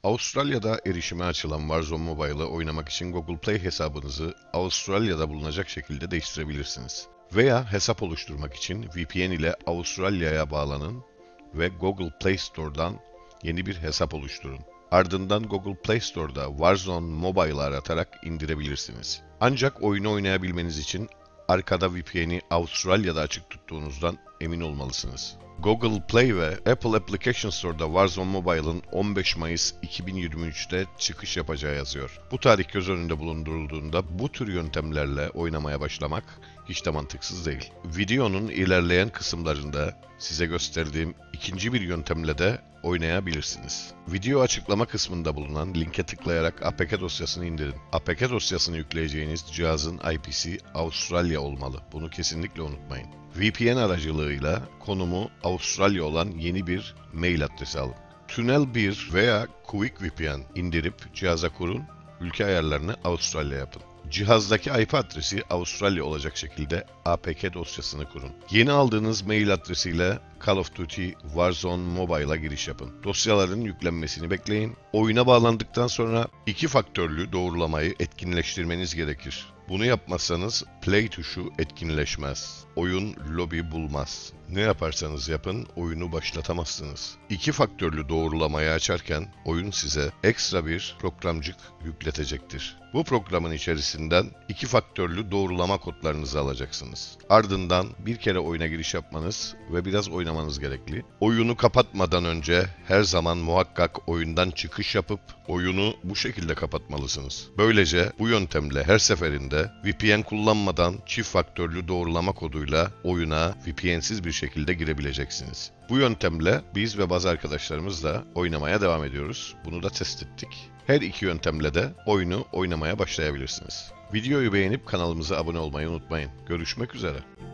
Avustralya'da erişime açılan Warzone Mobile'ı oynamak için Google Play hesabınızı Avustralya'da bulunacak şekilde değiştirebilirsiniz. Veya hesap oluşturmak için VPN ile Avustralya'ya bağlanın ve Google Play Store'dan yeni bir hesap oluşturun. Ardından Google Play Store'da Warzone Mobile'ı aratarak indirebilirsiniz. Ancak oyunu oynayabilmeniz için arkada VPN'i Avustralya'da açık tuttuğunuzdan emin olmalısınız. Google Play ve Apple Application Store'da Warzone Mobile'ın 15 Mayıs 2023'te çıkış yapacağı yazıyor. Bu tarih göz önünde bulundurulduğunda bu tür yöntemlerle oynamaya başlamak hiç de mantıksız değil. Videonun ilerleyen kısımlarında size gösterdiğim ikinci bir yöntemle de oynayabilirsiniz. Video açıklama kısmında bulunan linke tıklayarak APK dosyasını indirin. APK dosyasını yükleyeceğiniz cihazın IP'si Avustralya olmalı. Bunu kesinlikle unutmayın. VPN aracılığıyla konumu Avustralya olan yeni bir mail adresi alın. Tünel 1 veya Quick VPN indirip cihaza kurun, ülke ayarlarını Avustralya yapın. Cihazdaki IP adresi Avustralya olacak şekilde APK dosyasını kurun. Yeni aldığınız mail adresiyle Call of Duty Warzone Mobile'a giriş yapın. Dosyaların yüklenmesini bekleyin. Oyuna bağlandıktan sonra iki faktörlü doğrulamayı etkinleştirmeniz gerekir. Bunu yapmazsanız play tuşu etkinleşmez. Oyun lobi bulmaz. Ne yaparsanız yapın oyunu başlatamazsınız. İki faktörlü doğrulamayı açarken oyun size ekstra bir programcık yükletecektir. Bu programın içerisinden iki faktörlü doğrulama kodlarınızı alacaksınız. Ardından bir kere oyuna giriş yapmanız ve biraz oynamanız gerekli. Oyunu kapatmadan önce her zaman muhakkak oyundan çıkış yapıp oyunu bu şekilde kapatmalısınız. Böylece bu yöntemle her seferinde VPN kullanmadan çift faktörlü doğrulama koduyla oyuna VPN'siz bir şekilde girebileceksiniz. Bu yöntemle biz ve bazı arkadaşlarımız da oynamaya devam ediyoruz. Bunu da test ettik. Her iki yöntemle de oyunu oynamaya başlayabilirsiniz. Videoyu beğenip kanalımıza abone olmayı unutmayın. Görüşmek üzere.